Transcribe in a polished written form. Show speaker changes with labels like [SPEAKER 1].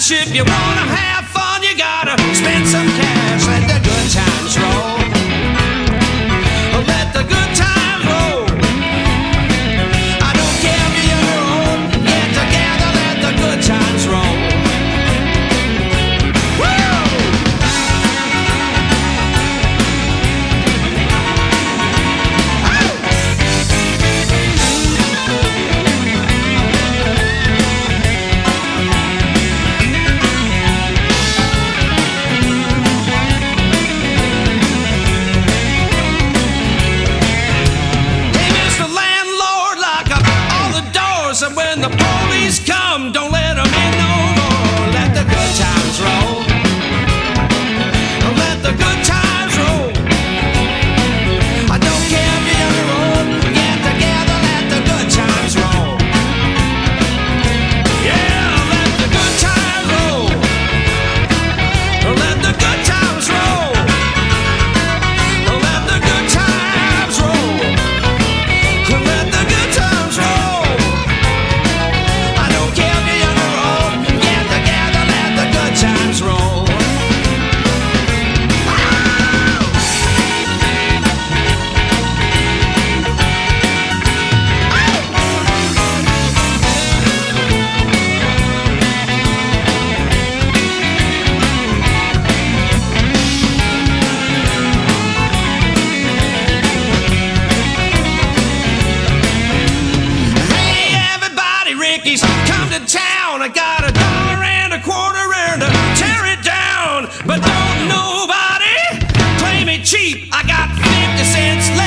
[SPEAKER 1] cash. If you wanna have fun, you gotta spend some cash. Let the good times roll. Let the good times roll. I don't care if you're on your own. Get together, let the good times roll. And when the police come, don't let them in no more. Let the good times roll. Let the good times roll. I don't care if you're on your own. Get together, let the good times roll. Yeah, let the good times roll. Let the good times roll. Let the good times roll. Let the good times roll. Come to town, I got $1.25 and to tear it down. But don't nobody play me cheap. I got 50 cents left.